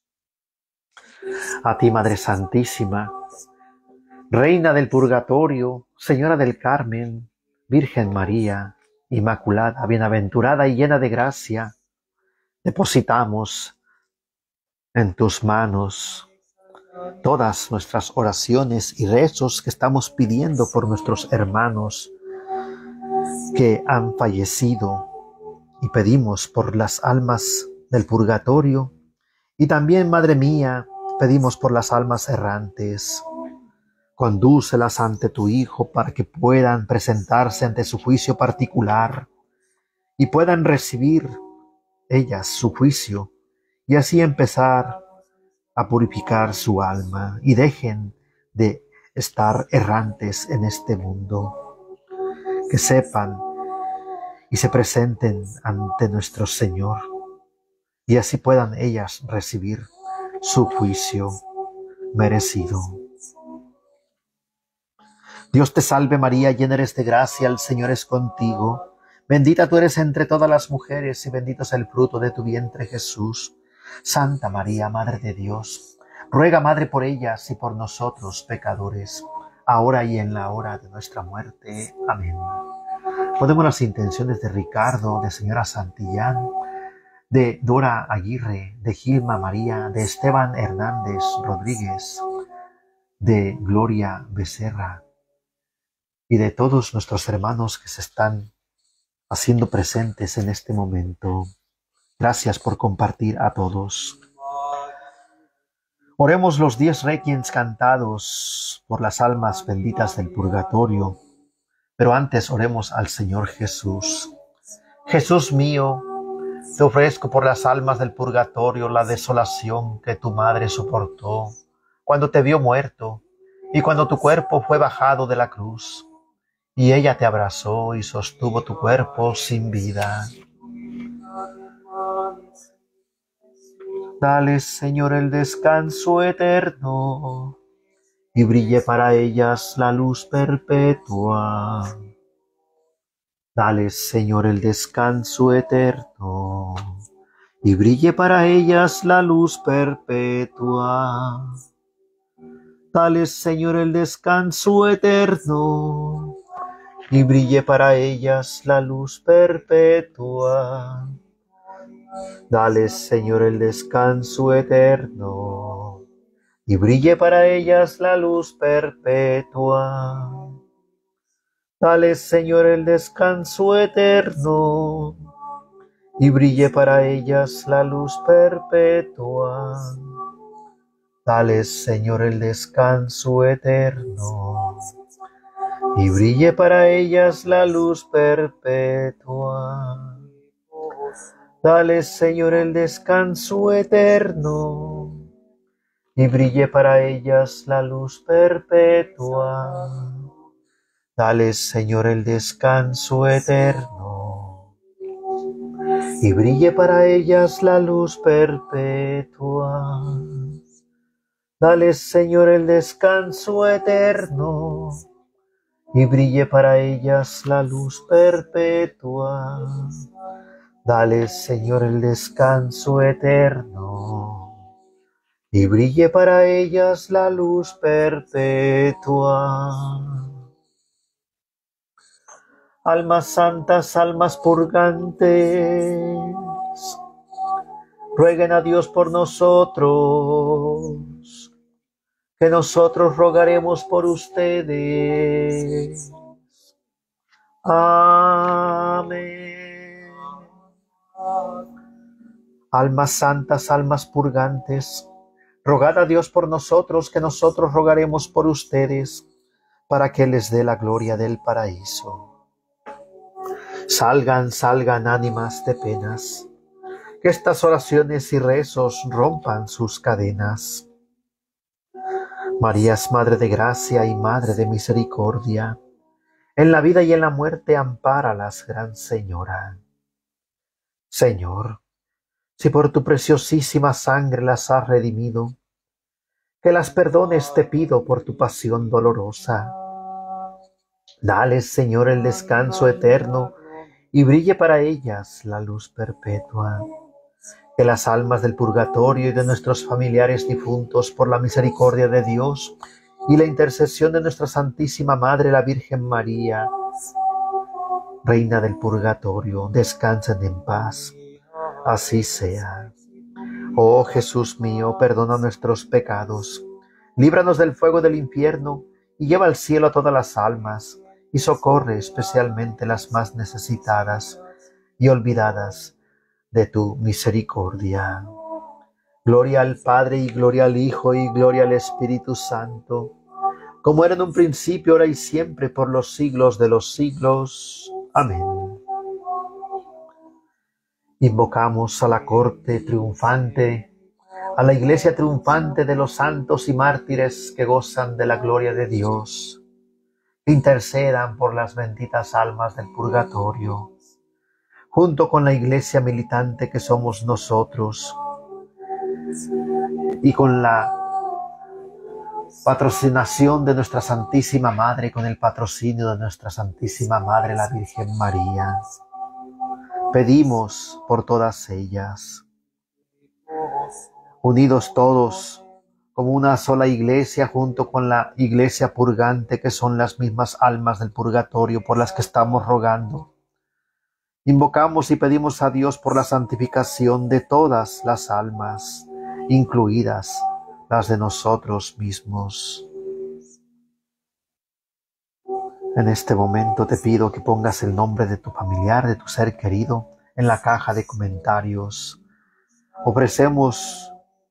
A ti, Madre Santísima, Reina del Purgatorio, Señora del Carmen, Virgen María, Inmaculada, bienaventurada y llena de gracia, depositamos en tus manos todas nuestras oraciones y rezos que estamos pidiendo por nuestros hermanos que han fallecido, y pedimos por las almas del purgatorio, y también, Madre mía, pedimos por las almas errantes. Condúcelas ante tu Hijo para que puedan presentarse ante su juicio particular y puedan recibir ellas su juicio y así empezar a purificar su alma y dejen de estar errantes en este mundo. Que sepan y se presenten ante nuestro Señor y así puedan ellas recibir su juicio merecido. Dios te salve María, llena eres de gracia, el Señor es contigo. Bendita tú eres entre todas las mujeres y bendito es el fruto de tu vientre Jesús. Santa María, Madre de Dios, ruega, Madre, por ellas y por nosotros pecadores, ahora y en la hora de nuestra muerte. Amén. Ponemos las intenciones de Ricardo, de señora Santillán, de Dora Aguirre, de Gilma María, de Esteban Hernández Rodríguez, de Gloria Becerra, y de todos nuestros hermanos que se están haciendo presentes en este momento. Gracias por compartir a todos. Oremos los diez requiems cantados por las almas benditas del purgatorio, pero antes oremos al Señor Jesús. Jesús mío, te ofrezco por las almas del purgatorio la desolación que tu madre soportó cuando te vio muerto y cuando tu cuerpo fue bajado de la cruz. Y ella te abrazó y sostuvo tu cuerpo sin vida. Dale, Señor, el descanso eterno, y brille para ellas la luz perpetua. Dale, Señor, el descanso eterno, y brille para ellas la luz perpetua. Dales, Señor, el descanso eterno, y brille para ellas la luz perpetua. Dales, Señor, el descanso eterno, y brille para ellas la luz perpetua. Dales, Señor, el descanso eterno, y brille para ellas la luz perpetua. Dales, Señor, el descanso eterno, y brille para ellas la luz perpetua. Dales, Señor, el descanso eterno, y brille para ellas la luz perpetua. Dales, Señor, el descanso eterno, y brille para ellas la luz perpetua. Dales, Señor, el descanso eterno, y brille para ellas la luz perpetua. Dales, Señor, el descanso eterno, y brille para ellas la luz perpetua. Almas santas, almas purgantes, rueguen a Dios por nosotros, que nosotros rogaremos por ustedes. Amén. Almas santas, almas purgantes, rogad a Dios por nosotros, que nosotros rogaremos por ustedes, para que les dé la gloria del paraíso. Salgan, salgan ánimas de penas, que estas oraciones y rezos rompan sus cadenas. María es Madre de Gracia y Madre de Misericordia. En la vida y en la muerte ampáralas, Gran Señora. Señor, si por tu preciosísima sangre las has redimido, que las perdones te pido por tu pasión dolorosa. Dales, Señor, el descanso eterno, y brille para ellas la luz perpetua. Que las almas del purgatorio y de nuestros familiares difuntos, por la misericordia de Dios y la intercesión de nuestra Santísima Madre, la Virgen María, Reina del purgatorio, descansen en paz. Así sea. Oh Jesús mío, perdona nuestros pecados, líbranos del fuego del infierno y lleva al cielo a todas las almas, y socorre especialmente las más necesitadas y olvidadas de tu misericordia. Gloria al Padre, y gloria al Hijo, y gloria al Espíritu Santo, como era en un principio, ahora y siempre, por los siglos de los siglos. Amén. Invocamos a la corte triunfante, a la iglesia triunfante de los santos y mártires que gozan de la gloria de Dios. Intercedan por las benditas almas del purgatorio, junto con la iglesia militante que somos nosotros, y con la patrocinación de nuestra Santísima Madre, con el patrocinio de nuestra Santísima Madre, la Virgen María. Pedimos por todas ellas, unidos todos como una sola iglesia, junto con la iglesia purgante, que son las mismas almas del purgatorio por las que estamos rogando. Invocamos y pedimos a Dios por la santificación de todas las almas, incluidas las de nosotros mismos. En este momento te pido que pongas el nombre de tu familiar, de tu ser querido, en la caja de comentarios. Ofrecemos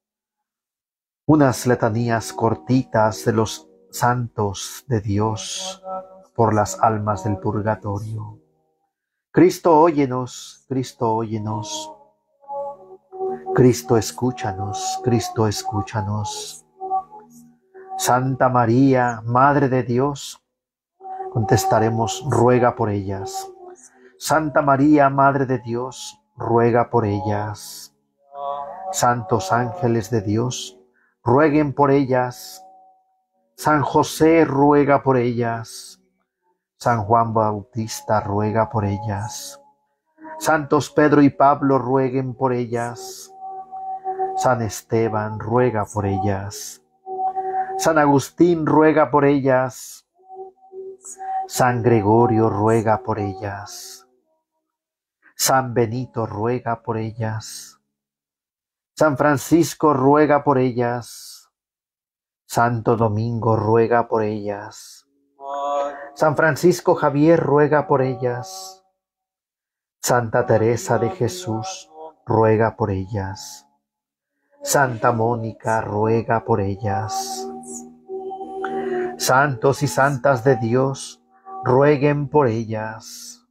unas letanías cortitas de los santos de Dios por las almas del purgatorio. Cristo, óyenos, Cristo, óyenos. Cristo, escúchanos, Cristo, escúchanos. Santa María, Madre de Dios, contestaremos, ruega por ellas. Santa María, Madre de Dios, ruega por ellas. Santos ángeles de Dios, rueguen por ellas. San José, ruega por ellas. San Juan Bautista, ruega por ellas. Santos Pedro y Pablo, rueguen por ellas. San Esteban, ruega por ellas. San Agustín ruega por ellas. San Gregorio ruega por ellas. San Benito ruega por ellas. San Francisco ruega por ellas. Santo Domingo ruega por ellas. San Francisco Javier ruega por ellas. Santa Teresa de Jesús ruega por ellas. Santa Mónica ruega por ellas. Santos y santas de Dios, rueguen por ellas.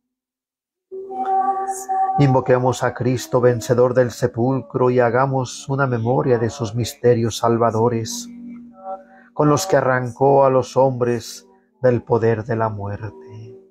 Invoquemos a Cristo, vencedor del sepulcro, y hagamos una memoria de sus misterios salvadores, con los que arrancó a los hombres del poder de la muerte.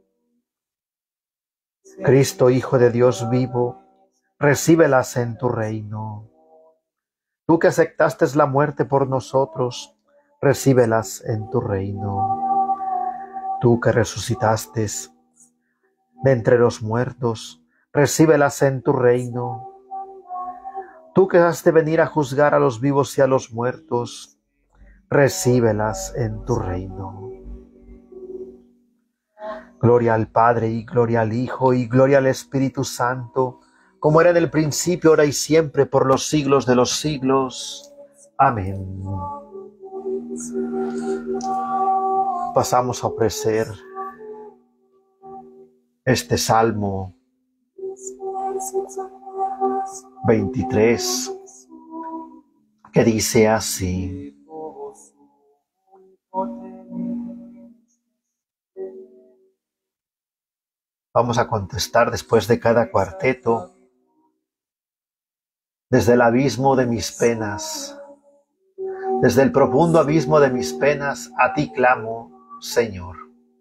Cristo, Hijo de Dios vivo, recíbelas en tu reino. Tú que aceptaste la muerte por nosotros, recíbelas en tu reino. Tú que resucitaste de entre los muertos, recíbelas en tu reino. Tú que has de venir a juzgar a los vivos y a los muertos, recíbelas en tu reino. Gloria al Padre, y gloria al Hijo, y gloria al Espíritu Santo, como era en el principio, ahora y siempre, por los siglos de los siglos. Amén. Pasamos a ofrecer este Salmo veintitrés, que dice así: vamos a contestar después de cada cuarteto. Desde el abismo de mis penas, desde el profundo abismo de mis penas, a ti clamo, Señor.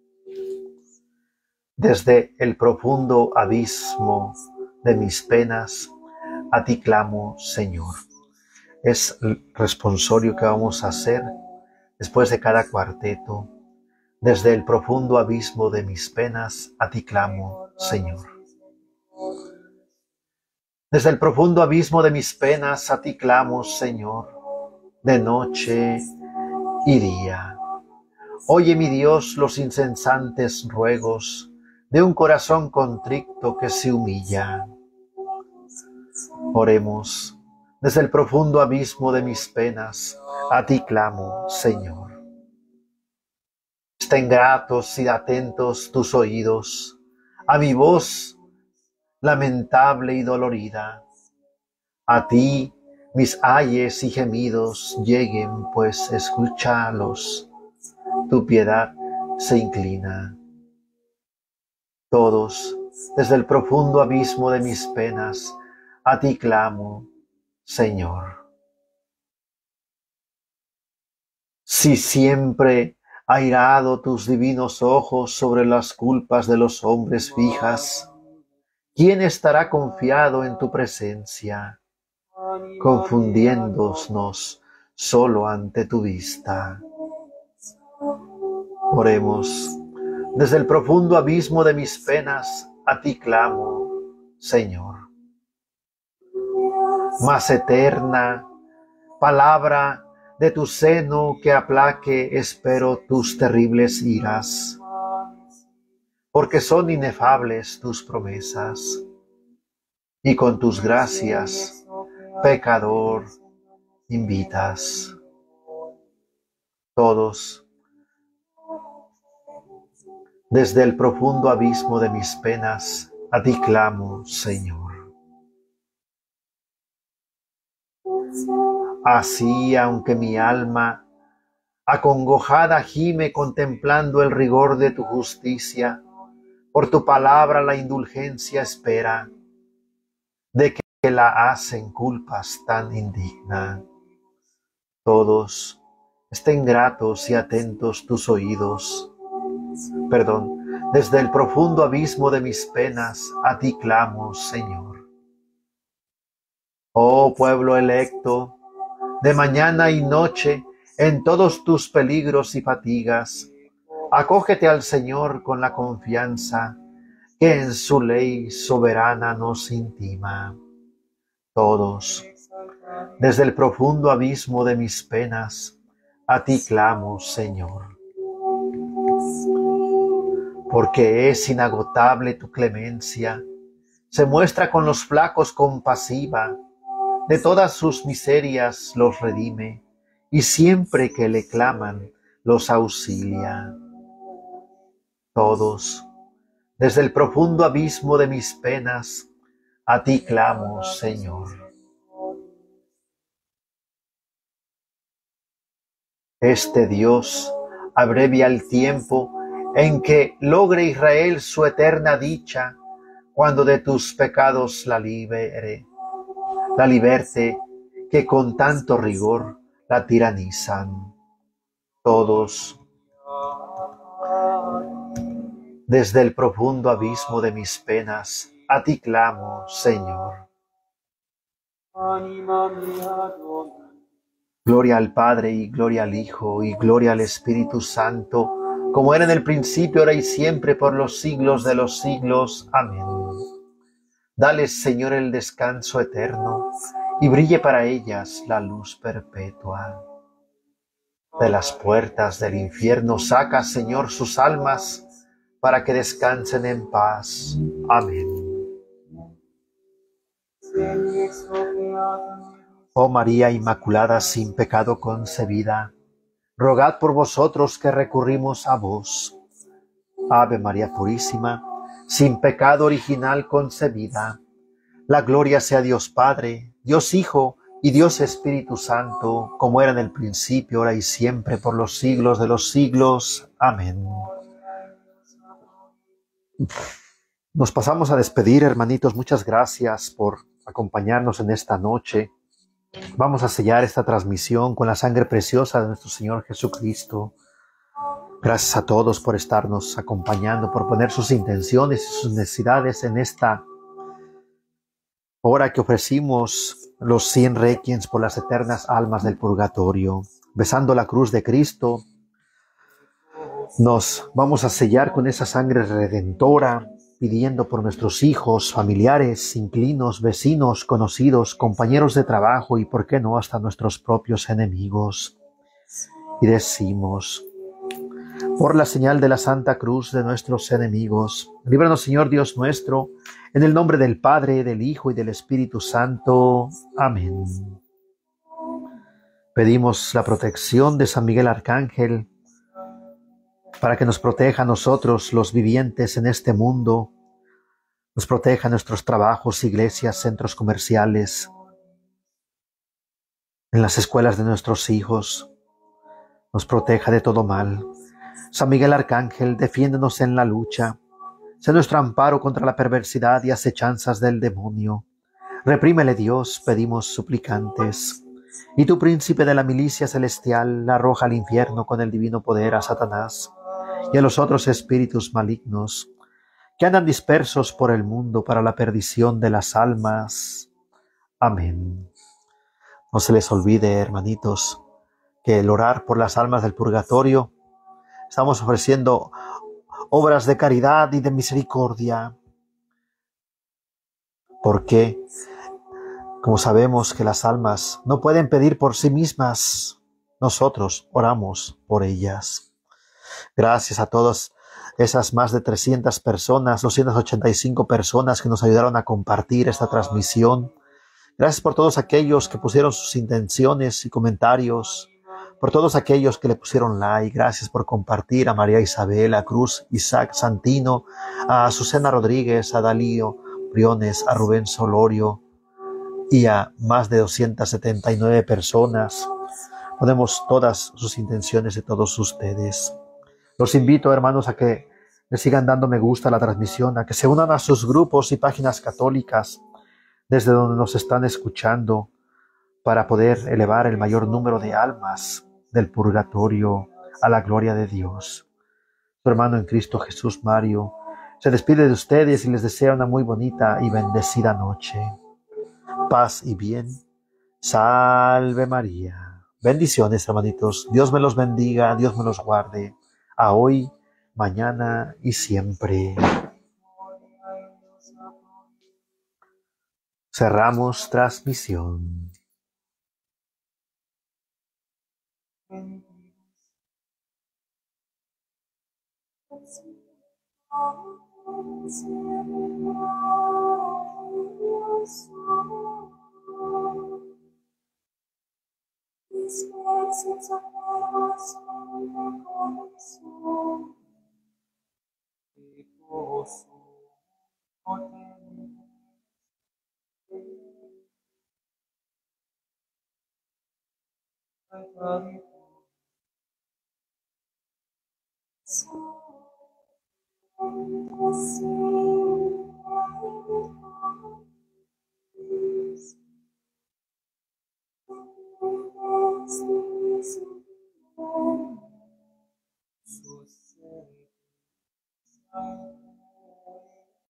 Desde el profundo abismo de mis penas, a ti clamo, Señor. Es el responsorio que vamos a hacer después de cada cuarteto. Desde el profundo abismo de mis penas, a ti clamo, Señor. Desde el profundo abismo de mis penas, a ti clamo, Señor, de noche y día. Oye, mi Dios, los incesantes ruegos de un corazón contrito que se humilla. Oremos. Desde el profundo abismo de mis penas, a ti clamo, Señor. Estén gratos y atentos tus oídos a mi voz lamentable y dolorida. A ti mis ayes y gemidos lleguen, pues escúchalos. Tu piedad se inclina. Todos, desde el profundo abismo de mis penas, a ti clamo, Señor. Si siempre airado tus divinos ojos sobre las culpas de los hombres fijas, ¿quién estará confiado en tu presencia, confundiéndonos solo ante tu vista? Oremos. Desde el profundo abismo de mis penas, a ti clamo, Señor. Más eterna palabra de tu seno que aplaque, espero tus terribles iras, porque son inefables tus promesas, y con tus gracias, pecador, invitas. Todos, desde el profundo abismo de mis penas, a ti clamo, Señor. Así, aunque mi alma acongojada gime contemplando el rigor de tu justicia, por tu palabra la indulgencia espera, de que la hacen culpas tan indigna. Todos estén gratos y atentos tus oídos. Perdón, desde el profundo abismo de mis penas, a ti clamo, Señor. Oh pueblo electo, de mañana y noche, en todos tus peligros y fatigas, acógete al Señor con la confianza que en su ley soberana nos intima. Todos, desde el profundo abismo de mis penas, a ti clamo, Señor. Porque es inagotable tu clemencia, se muestra con los flacos compasiva, de todas sus miserias los redime, y siempre que le claman, los auxilia. Todos, desde el profundo abismo de mis penas, a ti clamo, Señor. Este Dios abrevia el tiempo en que logre Israel su eterna dicha, cuando de tus pecados la libere, la liberte, que con tanto rigor la tiranizan. Todos, desde el profundo abismo de mis penas, a ti clamo, Señor. Gloria al Padre, y gloria al Hijo, y gloria al Espíritu Santo, como era en el principio, ahora y siempre, por los siglos de los siglos. Amén. Dale, Señor, el descanso eterno, y brille para ellas la luz perpetua. De las puertas del infierno saca, Señor, sus almas, para que descansen en paz. Amén. Oh María Inmaculada, sin pecado concebida, rogad por vosotros que recurrimos a vos. Ave María Purísima, sin pecado original concebida, la gloria sea Dios Padre, Dios Hijo y Dios Espíritu Santo, como era en el principio, ahora y siempre, por los siglos de los siglos. Amén. Nos pasamos a despedir, hermanitos. Muchas gracias por acompañarnos en esta noche. Vamos a sellar esta transmisión con la sangre preciosa de nuestro Señor Jesucristo. Gracias a todos por estarnos acompañando, por poner sus intenciones y sus necesidades en esta hora que ofrecimos los cien requiems por las eternas almas del purgatorio. Besando la cruz de Cristo, nos vamos a sellar con esa sangre redentora, pidiendo por nuestros hijos, familiares, inquilinos, vecinos, conocidos, compañeros de trabajo y, por qué no, hasta nuestros propios enemigos. Y decimos: por la señal de la Santa Cruz de nuestros enemigos, líbranos, Señor Dios nuestro, en el nombre del Padre, del Hijo y del Espíritu Santo. Amén. Pedimos la protección de San Miguel Arcángel, para que nos proteja a nosotros, los vivientes en este mundo, nos proteja nuestros trabajos, iglesias, centros comerciales, en las escuelas de nuestros hijos, nos proteja de todo mal. San Miguel Arcángel, defiéndenos en la lucha, sé nuestro amparo contra la perversidad y acechanzas del demonio. Reprímele, Dios, pedimos suplicantes. Y tu príncipe de la milicia celestial, arroja al infierno con el divino poder a Satanás y a los otros espíritus malignos que andan dispersos por el mundo para la perdición de las almas. Amén. No se les olvide, hermanitos, que el orar por las almas del purgatorio, estamos ofreciendo obras de caridad y de misericordia, porque, como sabemos que las almas no pueden pedir por sí mismas, nosotros oramos por ellas. Gracias a todas esas más de trescientas personas, doscientas ochenta y cinco personas que nos ayudaron a compartir esta transmisión. Gracias por todos aquellos que pusieron sus intenciones y comentarios, por todos aquellos que le pusieron like. Gracias por compartir, a María Isabel, a Cruz, Isaac Santino, a Azucena Rodríguez, a Dalío Briones, a Rubén Solorio y a más de doscientas setenta y nueve personas. Ponemos todas sus intenciones de todos ustedes. Los invito, hermanos, a que le sigan dando me gusta a la transmisión, a que se unan a sus grupos y páginas católicas desde donde nos están escuchando, para poder elevar el mayor número de almas del purgatorio a la gloria de Dios. Su hermano en Cristo Jesús, Mario, se despide de ustedes y les desea una muy bonita y bendecida noche. Paz y bien. Salve María. Bendiciones, hermanitos. Dios me los bendiga, Dios me los guarde, a hoy, mañana y siempre. Cerramos transmisión.